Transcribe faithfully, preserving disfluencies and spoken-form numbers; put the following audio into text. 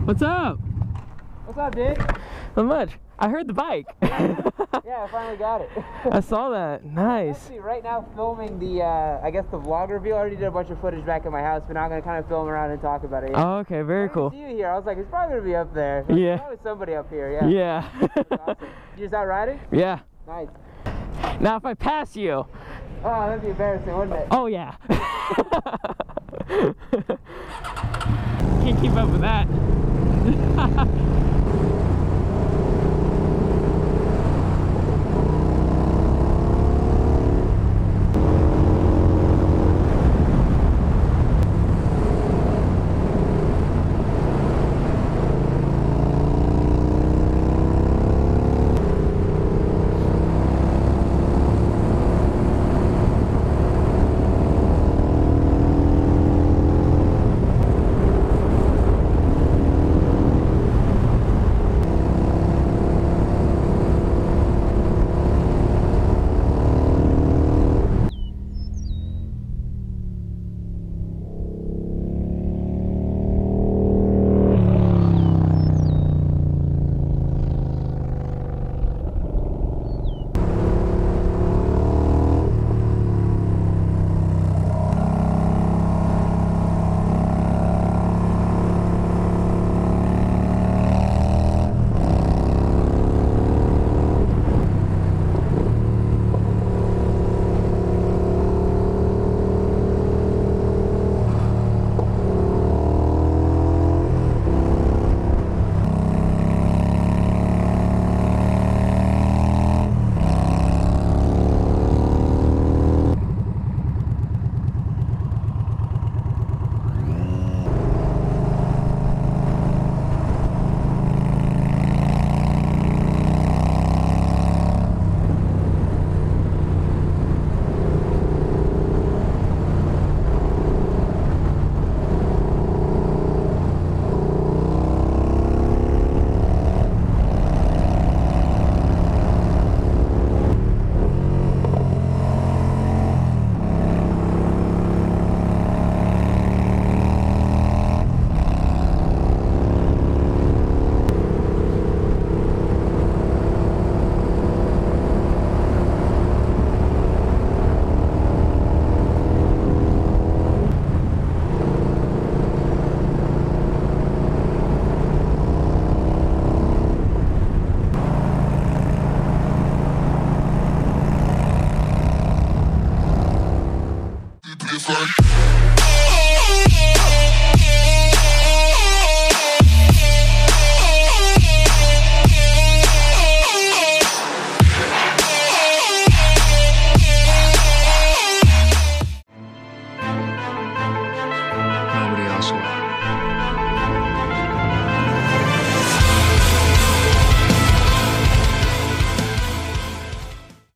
What's up? What's up, dude? Not much. I heard the bike. Yeah, I finally got it. I saw that. Nice. I'm actually right now filming the, uh, I guess the vlog review. I already did a bunch of footage back at my house, but now I'm going to kind of film around and talk about it. Yeah. Oh, okay. Very I cool. didn't see you here. I was like, it's probably going to be up there. There's Yeah. probably somebody up here, yeah. Yeah. Awesome. You just out riding? Yeah. Nice. Now if I pass you. Oh, that'd be embarrassing, wouldn't it? Oh, yeah. Can't keep up with that.